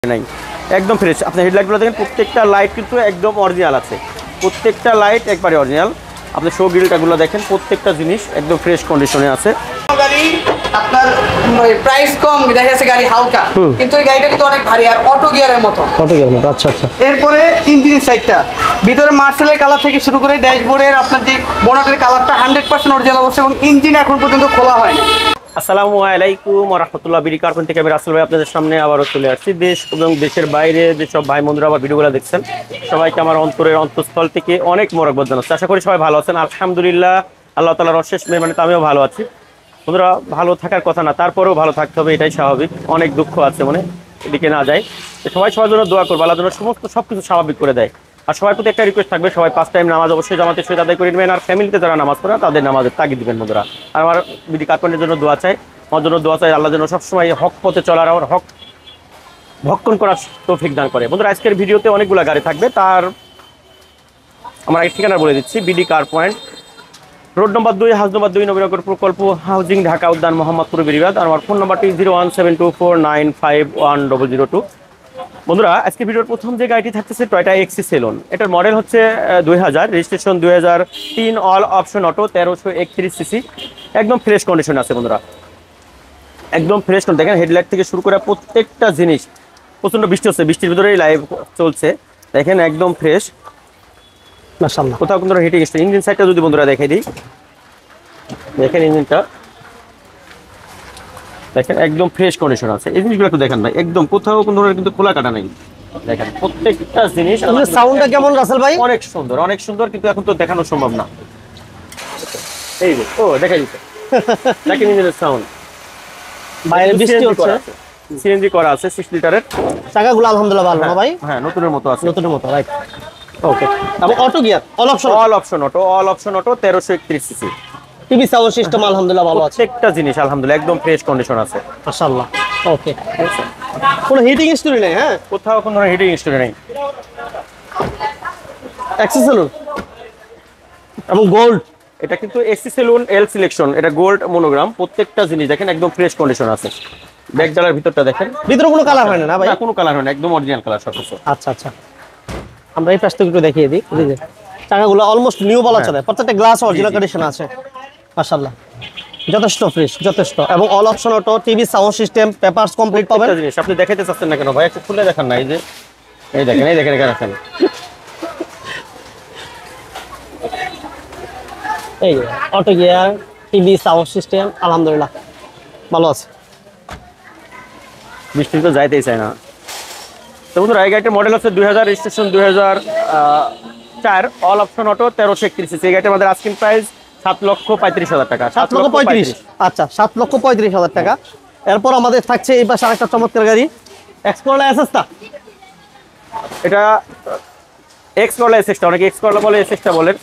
নাই একদম ফ্রেশ। আপনি হেডলাইটগুলো দেখেন, প্রত্যেকটা লাইট কিন্তু একদম অরিজিনাল আছে, প্রত্যেকটা লাইট একবারে অরিজিনাল। আপনি শো গ্রিলটাগুলো দেখেন, প্রত্যেকটা জিনিস একদম ফ্রেশ কন্ডিশনে আছে। গাড়ি আপনার প্রাইস কম, দেখা যাচ্ছে গাড়ি হালকা, কিন্তু এই গাড়িটা কিন্তু অনেক ভারী আর অটো গিয়ারের মতো। অটো গিয়ারের মতো, আচ্ছা আচ্ছা। এরপরে ইঞ্জিন সাইডটা ভিতরে মার্সেলের কালার থেকে শুরু করে ড্যাশবোর্ডের আপনার যে বোনাটের কালারটা 100% অরিজিনাল অবস্থা এবং ইঞ্জিন এখন পর্যন্ত খোলা হয়নি। আসসালামু আলাইকুম ওয়া রাহমাতুল্লাহ। বিডি কার থেকে আমি রাসেল ভাই আপনাদের সামনে আবারও চলে আসছি। দেশ এবং দেশের বাইরে যেসব ভাই বন্ধুরা আমার ভিডিওগুলো দেখছেন, সবাইকে আমার অন্তরের অন্তঃস্থল থেকে অনেক মোবারকবাদ জানাচ্ছি। আশা করি সবাই ভালো আছেন। আলহামদুলিল্লাহ, আল্লাহ তাআলার অশেষ মেহরবানিতে আমিও ভালো আছি। বন্ধুরা, ভালো থাকার কথা না, তারপরেও ভালো থাকতে হবে, এটাই স্বাভাবিক। অনেক দুঃখ আছে মনে, এদিকে না যায়। সবাই সবার জন্য দোয়া করবো, আল্লাহ যেন সমস্ত সবকিছু স্বাভাবিক করে দেয়। আর সবার প্রতি একটা রিকোয়েস্ট থাকবে, সবাই 5 টাইম নামাজ অবশ্যই জামাতের সহিত আদায় করে নেবেন। আর ফ্যামিলিতে যারা নামাজ পড়ে তাদের নামাজের তাগিদ দিবেন বন্ধুরা। আর আমার বিডি কার্পেন্টের জন্য দোয়া চাই, আমার জন্য দোয়া চাই, আল্লাহ যেন সবসময় হক পথে চলার, আমার হক ভক্ষণ করার তৌফিক দান করে। বন্ধুরা, আজকের ভিডিওতে অনেকগুলো গাড়ি থাকবে। তার আমরা এক ঠিকানা বলে দিচ্ছি, BD car point, road number 2, house number 2, Nabinagar প্রকল্প, হাউজিং, ঢাকা উদ্যান, মোহাম্মদপুর, বেরিবাদ। আর আমার ফোন নাম্বারটি 01724951002। বন্ধুরা, আজকে ভিডিওর প্রথম যে গাড়িটি থাকতেছে টয়োটা এক্সি সেলন। এটার মডেল হচ্ছে 2000, registration 2003, all option auto, 1331 CC, একদম ফ্রেশ কন্ডিশন আছে বন্ধুরা, একদম ফ্রেশ। দেখেন হেডলাইট থেকে শুরু করে প্রত্যেকটা জিনিস। প্রচন্ড বৃষ্টি হচ্ছে, বৃষ্টির ভিতরেই লাইভ চলছে, দেখেন একদম ফ্রেশ মাশাআল্লাহ। কোথাও কোনো হিটিং স্টোর। ইঞ্জিন সাইডটা যদি বন্ধুরা দেখাই দিই, দেখেন ইঞ্জিনটা দেখেন একদম ফ্রেশ কন্ডিশন আছে। এই জিনিসগুলো একটু দেখেন ভাই, একদম কোথাও কোনো ধরনের কিন্তু খোলা কাটা নাই। দেখেন প্রত্যেকটা জিনিস। সাউন্ডটা কেমন রাসেল ভাই? অনেক সুন্দর, অনেক সুন্দর, কিন্তু এখন তো দেখানো সম্ভব না। এই যে ও দেখাই দিচ্ছে, দেখেন ইঞ্জিনের সাউন্ড। বাইরে বৃষ্টি হচ্ছে, সিএনজি করা আছে 6 লিটারের। চাকাগুলো আলহামদুলিল্লাহ ভালো না ভাই? হ্যাঁ, নতুনের মতো আছে, নতুনের মতো, রাইট। ওকে। এবং auto gear, all option auto, all option auto, 1331 CC. TV sound system আলহামদুলিল্লাহ ভালো আছে। প্রত্যেকটা জিনিস আলহামদুলিল্লাহ একদম ফ্রেশ কন্ডিশন আছে। মাশাআল্লাহ। ওকে। কোনো হিটিং স্টোরি নেই? হ্যাঁ, কোথাও কোনো ধরনের হিটিং স্টোরি নেই। এক্সি সেলুন এবং গোল্ড। এটা কিন্তু এসি সেলুন এল সিলেকশন, এটা গোল্ড মনোগ্রাম। প্রত্যেকটা জিনিস দেখেন একদম ফ্রেশ কন্ডিশন আছে। ব্যাক ডালার ভিতরটা দেখেন, ভিতরে কোনো কালার হয় না ভাই? না, কোনো কালার হয় না, একদম অরিজিনাল কালার সব কিছু। আচ্ছা আচ্ছা, আমরা এই পাশটা একটু দেখিয়ে দিই। এই যে চাকাগুলো অলমোস্ট নিউ বলা চলে, প্রত্যেকটা গ্লাস অরিজিনাল কন্ডিশন আছে। মাশাআল্লাহ, যথেষ্ট ফ্রেশ, যথেষ্ট। এবং all option auto, TV sound system, papers complete পাবেন। একটা জিনিস আপনি দেখাইতে চাচ্ছেন না কেন ভাই? একটু খুলে দেখান না। এই যে এই দেখেন, এই দেখেন, এখানে দেখেন, এই যে auto gear, TV sound system আলহামদুলিল্লাহ ভালো আছে। বৃষ্টি তো যাইতেই চায় না। তো বন্ধুরা, এই গাড়িটার মডেল হচ্ছে 2000, registration 2004, all option auto, 1331 CC. এই গাড়িটার আমাদের আস্কিং প্রাইস 7,35,000 টাকা। 7,35,000, আচ্ছা 7,35,000 টাকা। এরপর আমাদের থাকছে এই পাশে আরেকটা চমৎকার গাড়ি, এক্সকোলা এসএসটা। এটা এক্স করলা এসএসটা, অনেকে এক্স করলা বলে, এসএসটা বলেন,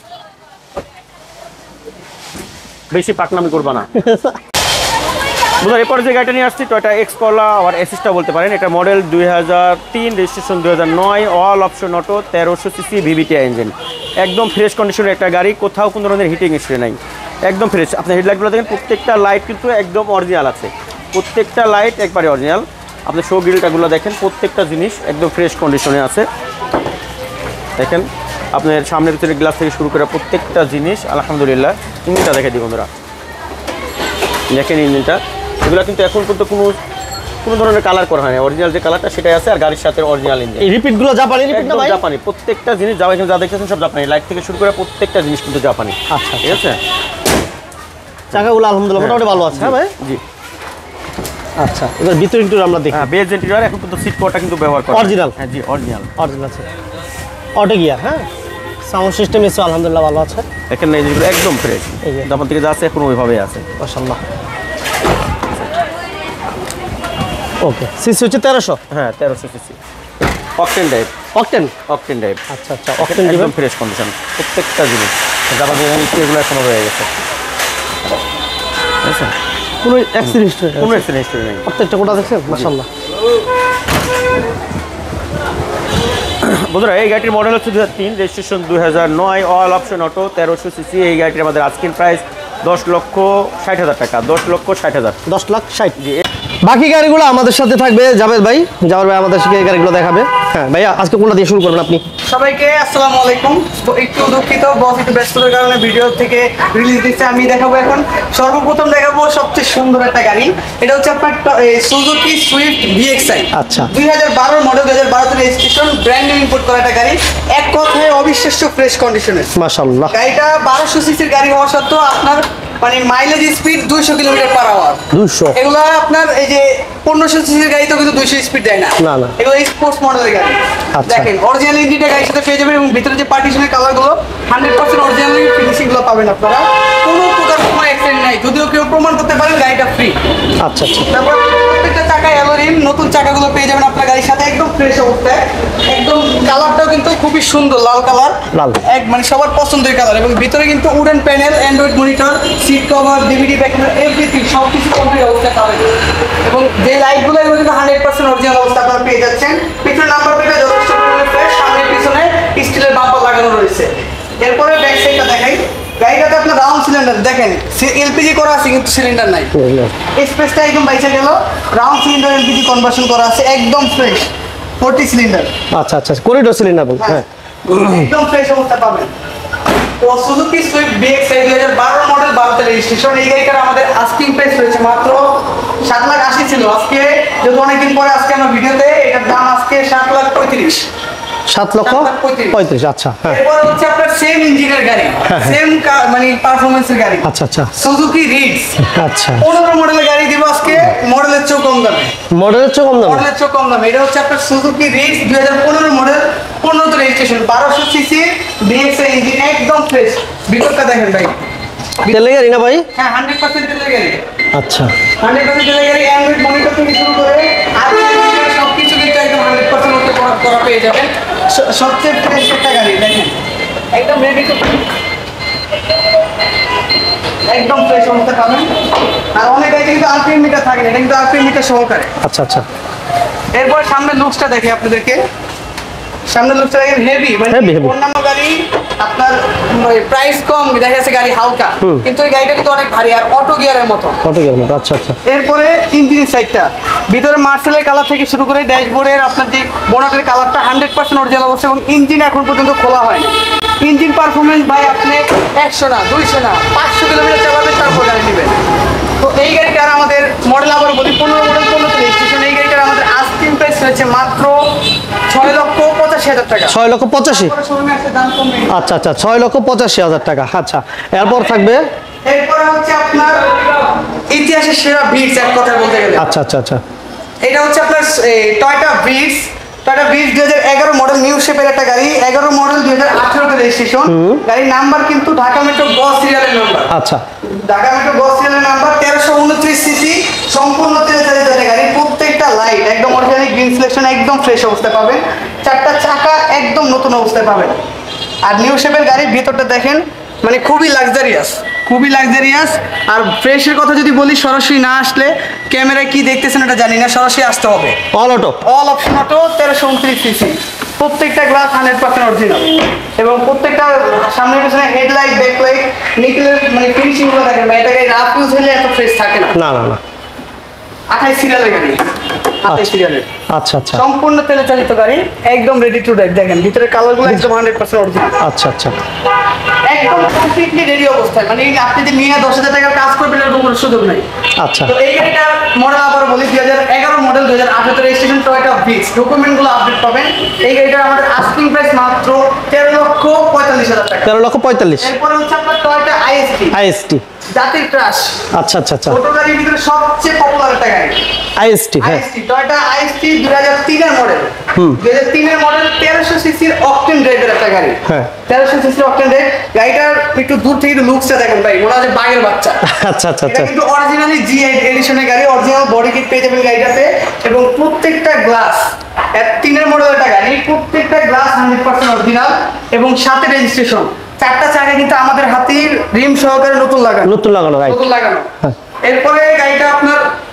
বেশি পাকনামি করবা না। বন্ধুরা, এরপর যে গাড়িটা নিয়ে আসছি টয়োটা এক্স করলা আর এসএসটা বলতে পারেন। এটা model 2003, registration 2009, all option auto, 1300 CC, VVTI engine, একদম ফ্রেশ কন্ডিশনের একটা গাড়ি। কোথাও কোনো ধরনের হিটিং স্টোরি নাই, একদম ফ্রেশ। আপনি হেডলাইটগুলো দেখেন, প্রত্যেকটা লাইট কিন্তু একদম অরিজিনাল আছে, প্রত্যেকটা লাইট একবারে অরিজিনাল। আপনি শো গ্রিলটাগুলো দেখেন, প্রত্যেকটা জিনিস একদম ফ্রেশ কন্ডিশনে আছে। দেখেন আপনার সামনের ভিতরে গ্লাস থেকে শুরু করে প্রত্যেকটা জিনিস আলহামদুলিল্লাহ। ইঞ্জিনটা দেখে দিই বন্ধুরা, দেখেন ইঞ্জিনটা। এগুলো কিন্তু এখন পর্যন্ত কোনো ধরনের কালার করা হয় না, অরিজিনাল যে কালারটা সেটাই আছে। আর গাড়ির সাথে অরিজিনাল ইঞ্জিন। এই রিপিটগুলো জাপানি রিপিট না ভাই? জাপানি, প্রত্যেকটা জিনিস যা এখানে যা দেখতেছেন সব জাপানি। লাইট থেকে শুরু করে প্রত্যেকটা জিনিস কিন্তু জাপানি। আচ্ছা, ঠিক আছে। চাকাগুলো আলহামদুলিল্লাহ মোটামুটি ভালো আছে। হ্যাঁ ভাই, জি। আচ্ছা, এবার ভিতরে একটু আমরা দেখি। হ্যাঁ, বেজ ইন্টেরিয়র, এখন কিন্তু সিট কভারটা কিন্তু ব্যবহার করা অরিজিনাল। হ্যাঁ জি, অরিজিনাল আছে। অটো গিয়ার, হ্যাঁ, সাউন্ড সিস্টেম এসে আলহামদুলিল্লাহ ভালো আছে। এখানে এই জিনিসগুলো একদম ফ্রেশ, এই যে জাপান থেকে যা আছে এখন ওইভাবেই আছে। মাশাআল্লাহ। ওকে, সিসি হচ্ছে 1300। হ্যাঁ, 1300 CC, octane drive. Octane? Octane drive. আচ্ছা আচ্ছা, অকটেন একদম ফ্রেশ কন্ডিশন, প্রত্যেকটা জিনিস। জাপান থেকে এগুলো এখনো রয়ে গেছে, ঠিক আছে। কোনো অ্যাক্সিডেন্ট কোনো অ্যাক্সিডেন্ট হিস্টরি নেই। প্রত্যেকটা কোটা দেখছেন? মাশাআল্লাহ। বন্ধুরা, এই গাড়িটির মডেল হচ্ছে 2003, registration 2009, all option auto, 1300 CC. এই গাড়িটির আমাদের আস্কিং প্রাইস 10,60,000 টাকা। 10,60,000। 10,60,000। জি। বাকি গাড়িগুলো আমাদের সাথে থাকবে জাভেদ ভাই আমাদের সাথে গাড়িগুলো দেখাবে। হ্যাঁ ভাইয়া, আজকে কোনটা দিয়ে শুরু করবেন আপনি? সবাইকে আসসালামু আলাইকুম। তো একটু দুঃখিত, বস একটু ব্যস্ততার কারণে ভিডিও থেকে রিলিজ দিচ্ছে। আমি দেখাবো এখন সর্বপ্রথম দেখাবো সবচেয়ে সুন্দর একটা গাড়ি। এটা হচ্ছে আপনার সুজুকি সুইফট ভিএক্সআই। আচ্ছা। 2012 model, 2012 registration, brand new import করা একটা গাড়ি। এক কথায় অবিশ্বাস্য ফ্রেশ কন্ডিশনের। মাশাআল্লাহ। গাড়িটা 1200 সিসির গাড়ি হওয়া সত্ত্বেও আপনার মানে mileage speed 200 kilometre per hour. 200 এগুলো আপনার এই যে 1500 সিসির গাড়ি তো কিন্তু 200 স্পিড দেয় না। না, না। এগুলো স্পোর্টস মডেলের গাড়ি। আচ্ছা। দেখেন অরিজিনাল ইঞ্জিনটা গাড়ির সাথে পেয়ে যাবেন এবং ভিতরে যে পার্টিশনের কালারগুলো 100% অরিজিনাল ফিনিশিং গুলো পাবেন আপনারা। কোনো প্রকার কোনো অ্যাক্সিডেন্ট নাই, যদিও কেউ প্রমাণ করতে পারেন গাড়িটা ফ্রি। আচ্ছা আচ্ছা। তারপর প্রত্যেকটা চাকায় অ্যালোরিম, নতুন চাকাগুলো পেয়ে যাবেন আপনার গাড়ির সাথে একদম ফ্রেশ অবস্থায়। একদম কালারটাও কিন্তু খুবই সুন্দর, লাল কালার। লাল। এক মানে সবার পছন্দের কালার। এবং ভিতরে কিন্তু wooden panel, Android monitor, seat cover, DVD back camera, everything সবকিছু কমপ্লিট অবস্থায় পাবেন। এবং যে লাইটগুলো এগুলো কিন্তু 100% অরিজিনাল অবস্থা আপনারা পেয়ে যাচ্ছেন। পিছনে নাম্বার প্লেটটা যথেষ্ট পরিমাণে ফ্রেশ, সামনে পিছনে স্টিলের বাম্পার লাগানো রয়েছে। এরপরে ব্যাক সাইডটা দেখাই। গাড়িটাতে আপনার রাউন্ড সিলিন্ডার দেখেন, এলপিজি করা আছে কিন্তু সিলিন্ডার নাই। স্পেসটা একদম বাইচা গেল। রাউন্ড সিলিন্ডার এলপিজি কনভার্সন করা আছে, একদম ফ্রেশ 40 সিলিন্ডার। আচ্ছা আচ্ছা, করিডোর সিলিন্ডার বল। হ্যাঁ, একদম ফ্রেশ অবস্থা পাবেন। তো Suzuki Swift VXI 2012 model, 12 registration. এই গাড়িটার আমাদের আস্কিং প্রাইস রয়েছে মাত্র 7,80,000 ছিল। আজকে যেহেতু অনেকদিন পরে আজকে আমরা ভিডিওতে এটার দাম আজকে 7,35,000। 7,35,000। আচ্ছা। হ্যাঁ, এরপর হচ্ছে আপনার সেম ইঞ্জিনের গাড়ি, সেম মানে পারফরম্যান্সের গাড়ি। আচ্ছা আচ্ছা সুজুকি রিডস। আচ্ছা। 15 মডেলের গাড়ি দিব আজকে, মডেলের চেয়েও কম দামে। মডেলের চেয়ে কম দাম? মডেলের চেয়েও কম দামে। এটা হচ্ছে আপনার Suzuki Ritz 2015 model, 15 registration, 1200 CC VXI engine, একদম ফ্রেশ। ভিতরটা দেখেন ভাই। তেলের গাড়ি না ভাই? হ্যাঁ, 100% তেলের গাড়ি। আচ্ছা। 100% তেলের গাড়ি, অ্যান্ড্রয়েড মনিটর থেকে শুরু করে আর সবকিছু কিন্তু একদম 100% মধ্যে করা পেয়ে যাবেন। সবচেয়ে ফ্রেশ একটা গাড়ি দেখেন, একদম রেডি টু, একদম ফ্রেশ অবস্থা পাবেন। আর অনেক গাড়ি কিন্তু আরপিএম মিটার থাকে না, এটা কিন্তু আরপিএম মিটার সহকারে। আচ্ছা আচ্ছা। এরপর সামনে লুকসটা দেখে আপনাদেরকে। সামনে লুকসটা দেখেন হেভি, মানে Heavy, heavy। অন্যান্য গাড়ি আপনার প্রাইস কম দেখা যাচ্ছে, গাড়ি হালকা, কিন্তু এই গাড়িটা কিন্তু অনেক ভারী আর অটো গিয়ারের মতো। কত গেল? আচ্ছা আচ্ছা। এরপরে ইঞ্জিনের সাইডটা, ভিতরে মার্সেলের কালার থেকে শুরু করে ড্যাশবোর্ডের আপনার যে বোনাটের কালারটা 100% অরিজিনাল অবস্থা এবং ইঞ্জিন এখন পর্যন্ত খোলা হয় না। ইঞ্জিন পারফরমেন্স ভাই আপনি 100 না 200 না 500 কিলোমিটার চালাবেন তারপর গাড়ি নেবেন। তো এই গাড়িটার আমাদের মডেল আবার বলি 15 মডেল, 15 রেজিস্ট্রেশন। এই গাড়িটার আমাদের আস্কিং প্রাইস রয়েছে মাত্র 6,85,000 টাকা। 6,85,000। শোরুমে একটা দাম কমবে। আচ্ছা আচ্ছা, 6,85,000 টাকা। আচ্ছা, এরপর থাকবে? এরপরে হচ্ছে আপনার ইতিহাসের সেরা ভিটস, এক কথা বলতে গেলে। আচ্ছা আচ্ছা আচ্ছা। এটা হচ্ছে আপনার Toyota Vitz. Toyota Vitz 2011 model, new শেপের একটা গাড়ি। 11 মডেল, 2018 রেজিস্ট্রেশন। গাড়ির নাম্বার কিন্তু ঢাকা মেট্রো গ সিরিয়ালের নাম্বার। আচ্ছা। ঢাকা মেট্রো গ সিরিয়ালের নাম্বার, 1329 সিসি, সম্পূর্ণ তেলে চালিত একটা গাড়ি। প্রত্যেকটা লাইট একদম অরিজিনাল গ্রিন সিলেকশন, একদম ফ্রেশ অবস্থায় পাবেন। চারটা চাকা একদম নতুন অবস্থায় পাবেন। আর নিউ শেপের গাড়ির ভিতরটা দেখেন, মানে খুবই লাক্সারিয়াস, খুবই লাক্সারিয়াস। আর ফ্রেশের কথা যদি বলি, সরাসরি না আসলে ক্যামেরায় কি দেখতেছেন এটা জানি না, সরাসরি আসতে হবে। All auto? All option auto, 1329 CC. প্রত্যেকটা গ্লাস 100% অরিজিনাল এবং প্রত্যেকটা সামনে পিছনে হেডলাইট, ব্যাকলাইট, নিকেলের মানে ফিনিশিং গুলো দেখেন ভাই। এটাকে রাফ ইউজ হলে এত ফ্রেশ থাকে না। না না না। 28 সিরিয়ালের গাড়ি, 28 সিরিয়ালের। আচ্ছা আচ্ছা সম্পূর্ণ তেলে চালিত গাড়ি, একদম রেডি টু ড্রাইভ। দেখেন ভিতরের কালারগুলো একদম 100% অরিজিনাল। আচ্ছা আচ্ছা। একদম কমপ্লিটলি রেডি অবস্থায়, মানে আপনি যে নিয়ে 10,000 টাকার কাজ করবেন এরকম কোনো সুযোগ নাই। আচ্ছা। তো এই গাড়িটার মডেল আবার বলি 2011 মডেল, 2018 রেজিস্ট্রেশন, টয়োটা ভিটস। ডকুমেন্টগুলো আপডেট পাবেন। এই গাড়িটার আমাদের আস্কিং প্রাইস মাত্র 13,45,000 টাকা। 13,45,000। এরপরে হচ্ছে আপনার টয়োটা আইএসটি। আইএসটি জাতির ক্রাশ। আচ্ছা আচ্ছা আচ্ছা। ছোট গাড়ির ভিতরে সবচেয়ে পপুলার একটা গাড়ি আইএসটি। হ্যাঁ, আইএসটি, টয়োটা আইএসটি 2003 এর মডেল। 2003 এর মডেল, 1300 সিসির অকটেন ড্রাইভের একটা গাড়ি। হ্যাঁ। 1300 সিসির অকটেন ড্রাইভ। গাড়িটার একটু দূর থেকে একটু লুকসটা দেখেন ভাই, মনে হয় বাঘের বাচ্চা। আচ্ছা আচ্ছা এটা আচ্ছা। কিন্তু অরিজিনালি জি এডিশনের গাড়ি, অরিজিনাল বডি কিট পেয়ে যাবেন গাড়িটাতে। এবং প্রত্যেকটা গ্লাস, 3 এর মডেল একটা গাড়ি, প্রত্যেকটা গ্লাস 100% অরিজিনাল এবং সাথে রেজিস্ট্রেশন। চারটা চাকা কিন্তু আমাদের হাতির রিম সহকারে নতুন লাগানো। নতুন লাগানো, রাইট। নতুন লাগানো। হ্যাঁ। এরপরে গাড়িটা আপনার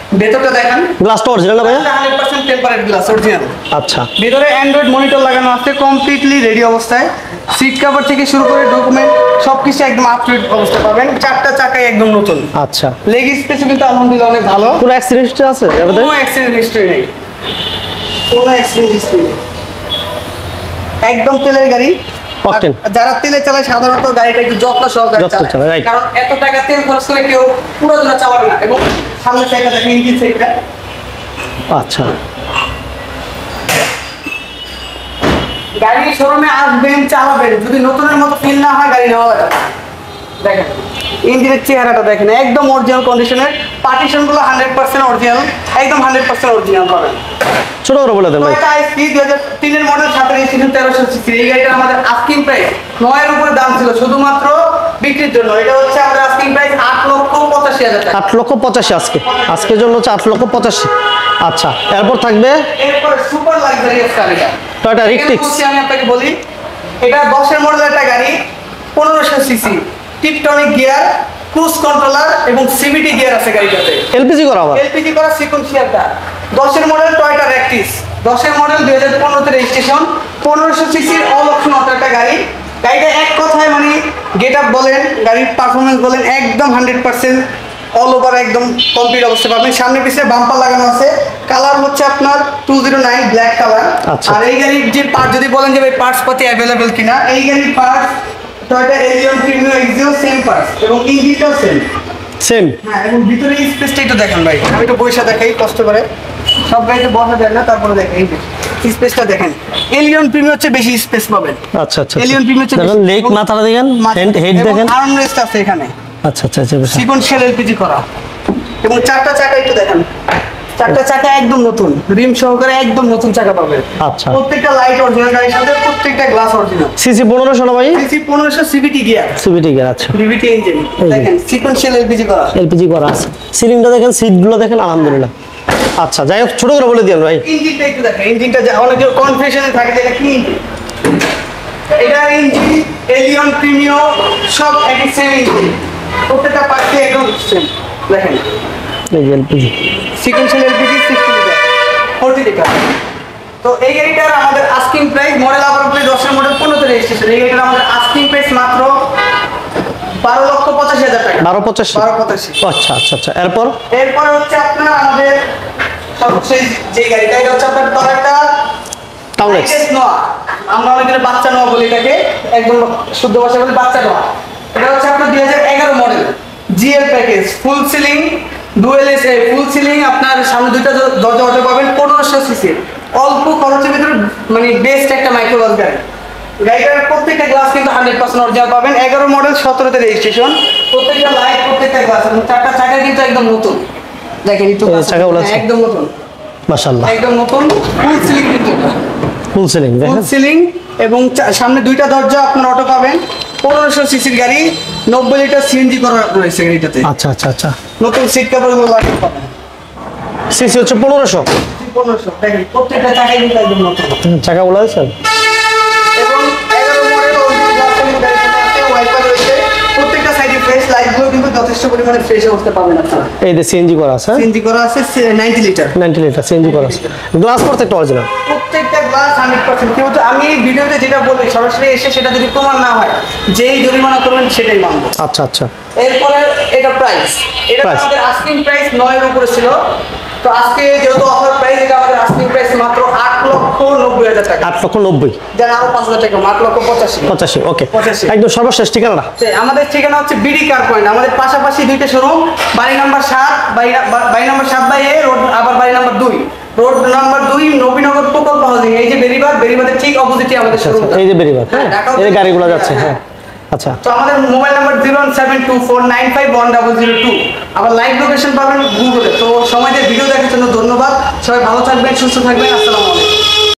ভেতরটা দেখেন, গ্লাসটা অরিজিনাল না ভাইয়া? 100% টেম্পারেড গ্লাস অরিজিনাল। আচ্ছা ভিতরে অ্যান্ড্রয়েড মনিটর লাগানো আছে কমপ্লিটলি রেডি অবস্থায়। সিট কভার থেকে শুরু করে ডকুমেন্ট সবকিছু একদম আপ টু ডেট অবস্থা পাবেন। চারটা চাকাই একদম নতুন। আচ্ছা, লেগ স্পেসও কিন্তু আলহামদুলিল্লাহ অনেক ভালো। কোনো অ্যাক্সিডেন্ট আছে এবারে? কোনো অ্যাক্সিডেন্ট হিস্ট্রি নেই, কোনো অ্যাক্সিডেন্ট হিস্ট্রি নেই, একদম তেলের গাড়ি। Octane। আর যারা তেলে চালায় সাধারণত গাড়িটা একটু যত্ন সহকারে যত্ন চালায়, চালায়, right। কারণ এত টাকা তেল খরচ করে কেউ পুরো দিন চালাবে না। এবং সামনে সাইডটা দেখেন, ইঞ্জিন সাইডটা আচ্ছা, গাড়ি শোরুমে আসবেন চালাবেন, যদি নতুনের মতো ফিল না হয় গাড়ি নেওয়া লাগে না। দেখেন ইঞ্জিনের চেহারাটা দেখেন, একদম অরিজিনাল কন্ডিশনের। পার্টিশনগুলো 100% অরিজিনাল, একদম 100% অরিজিনাল পাবেন। ছোট করে বলে দেন ভাই। টয়োটা আইসি 2003 এর মডেল, সাথে রেজিস্ট্রেশন 1300 সিসি। এই গাড়িটা আমাদের আস্কিং প্রাইস 9 এর উপরে দাম ছিল শুধুমাত্র বিক্রির জন্য। এটা হচ্ছে আমাদের আস্কিং প্রাইস 8,85,000 টাকা। 8,85,000 আজকের জন্য হচ্ছে 8,85,000। আচ্ছা, এরপর থাকবে এরপর সুপার লাক্সারিয়াস গাড়ি টয়োটা রিকটিক্স। আমি আপনাকে বলি, এটা 10 এর মডেলের একটা গাড়ি, 1500 CC, tiptronic gear, cruise controller এবং সিভিটি গিয়ার আছে গাড়িটাতে। এলপিজি করা আবার? এলপিজি করা সিকোয়েন্সিয়ালটা। 10 এর মডেল টয়োটা র্যাকটিস, 10 এর মডেল 2015 তে রেজিস্ট্রেশন, 1500 সিসির অল অপশন অটো একটা গাড়ি। গাড়িটা এক কথায় মানে গেটআপ বলেন, গাড়ির পারফরমেন্স বলেন, একদম 100% অল ওভার একদম কমপ্লিট অবস্থা পাবেন। সামনে পিছনে বাম্পার লাগানো আছে। কালার হচ্ছে আপনার 209 ব্ল্যাক কালার। আচ্ছা। আর এই গাড়ির যে পার্ট, যদি বলেন যে ভাই পার্টস পাতি অ্যাভেলেবেল কিনা, এই গাড়ির parts Toyota Allion Premio Axio same parts এবং ইঞ্জিনটাও সেম। হ্যাঁ, এবং ভিতরে স্পেসটা একটু দেখেন ভাই, আমি একটু বসে দেখাই কষ্ট করে, সব গাড়িতে বসা যায় না, তারপরে দেখেন এই স্পেসটা দেখেন। এলিয়ন প্রিমিয়াম হচ্ছে বেশি স্পেস পাবেন। আচ্ছা আচ্ছা, এলিয়ন প্রিমিয়াম হচ্ছে দেখেন লেগ মাথাটা দেখেন, হেড দেখেন। আর্মরেস্ট আছে এখানে, আচ্ছা আচ্ছা আচ্ছা, সিকোয়েন্সিয়াল এলপিজি করা। এবং চারটা চাকা একটু দেখেন, চারটা চাকা একদম নতুন, রিম সহকারে একদম নতুন চাকা পাবেন। আচ্ছা। প্রত্যেকটা লাইট অরিজিনাল, গাড়ির সাথে প্রত্যেকটা গ্লাস অরিজিনাল। সিসি 1500 না ভাই? CC 1500 CVT gear, CVT gear. আচ্ছা, ডিভিটি ইঞ্জিন যে। দেখেন, সিকোয়েন্সিয়াল এলপিজি করা। এলপিজি করা আছে। সিলিংটা দেখেন, সিটগুলো দেখেন, আলহামদুলিল্লাহ। আচ্ছা, যাই হোক ছোট করে বলে দিন ভাই। ইঞ্জিনটা একটু দেখেন, ইঞ্জিনটা অনেকে কনফিউশনে থাকে যে এটা কি ইঞ্জিন। এটা ইঞ্জিন এলিয়ন প্রিমিয়াম সব একই সেম ইঞ্জিন, প্রত্যেকটা পার্টে একদম সেম। দেখেন এই যে LPG sequential LPG 60 litre 40 litre. তো এই গাড়িটার আমাদের আস্কিং প্রাইস, মডেল আবার উপরে 10 এর মডেল 15 তে রেজিস্ট্রেশন, এই গাড়িটার আমাদের আস্কিং প্রাইস মাত্র 12,85,000 টাকা। 12,85,000। 12,85,000। আচ্ছা আচ্ছা আচ্ছা, এরপরে হচ্ছে আপনার আমাদের সবচেয়ে যে গাড়িটা, এটা হচ্ছে আপনার টয়োটা টাউনেক্স। নোয়া। আমরা অনেকে বাচ্চা নোয়া বলি, এটাকে একদম শুদ্ধ ভাষায় বলি বাচ্চা নোয়া। এটা হচ্ছে আপনার 2011 model GL package, full ceiling, dual AC full ceiling, আপনার সামনে দুইটা দরজা অটো পাবেন, 1500 সিসি, অল্প খরচের ভিতরে মানে বেস্ট একটা মাইক্রোবাস গাড়ি। গাড়িটার প্রত্যেকটা গ্লাস কিন্তু 100% অরিজিনাল পাবেন। 11 মডেল 17 তে রেজিস্ট্রেশন, প্রত্যেকটা লাইট, প্রত্যেকটা গ্লাস এবং চারটা চাকা কিন্তু একদম নতুন। দেখেন একটু চাকাগুলো আছে। একদম নতুন, মাশাআল্লাহ, একদম নতুন, ফুল সিলিং কিন্তু এটা। ফুল সিলিং ফুল দেখেন। সিলিং এবং সামনে দুইটা দরজা আপনার অটো পাবেন। 1500 সিসির গাড়ি, 90 লিটার সিএনজি করা রয়েছে গাড়িটাতে। আচ্ছা আচ্ছা আচ্ছা, নতুন সিট কভারগুলো লাগিয়ে পাবেন। সিসি হচ্ছে 1500। 1500 দেখেন, প্রত্যেকটা চাকাই কিন্তু একদম নতুন। চাকাগুলো আছে এবং 11 মডেল অরিজিনাল গ্লাস এবং গাড়িটাতে আছে ওয়াইপার রয়েছে, প্রত্যেকটা সাইডে ফ্রেশ, লাইটগুলো কিন্তু যথেষ্ট পরিমাণে ফ্রেশ অবস্থা পাবেন আপনারা। এই যে সিএনজি করা আছে, সিএনজি করা আছে 90 লিটার। 90 লিটার সিএনজি করা আছে। গ্লাস প্রত্যেকটা অরিজিনাল, প্রত্যেকটা গ্লাস 100%। কিন্তু আমি ভিডিওতে যেটা বলি, সরাসরি এসে সেটা যদি প্রমাণ না হয়, যেই জরিমানা করবেন সেটাই মানবো। আচ্ছা আচ্ছা। এরপরে এটা প্রাইস, এটা Price। আমাদের আস্কিং প্রাইস 9 এর উপরে ছিল। তো আজকে যেহেতু অফার প্রাইস, এটা আমাদের আস্কিং প্রাইস মাত্র 8,90,000 টাকা। 8,90,000। যেন আরো 5,000 টাকা, 8,85,000। 85, ওকে। 85। একদম সর্বশেষ ঠিকানাটা? আমাদের ঠিকানা হচ্ছে বিডি কার পয়েন্ট, আমাদের পাশাপাশি দুইটা শোরুম, বাড়ি নাম্বার 7, বাড়ি নাম্বার 7 বাই এ রোড, আবার বাড়ি নাম্বার 2, রোড নাম্বার 2, নবীনগর প্রকল্প হাউজিং। এই যে বেরিবাদের ঠিক অপোজিটে আমাদের শোরুম। এই যে বেরিবার, হ্যাঁ, এই যে গাড়িগুলো যাচ্ছে, হ্যাঁ। আচ্ছা, তো আমাদের মোবাইল নাম্বার 01724951002। আবার লাইভ লোকেশন পাবেন গুগলে। তো সময় দিয়ে ভিডিও দেখার জন্য ধন্যবাদ। সবাই ভালো থাকবেন, সুস্থ থাকবেন। আসসালামু আলাইকুম।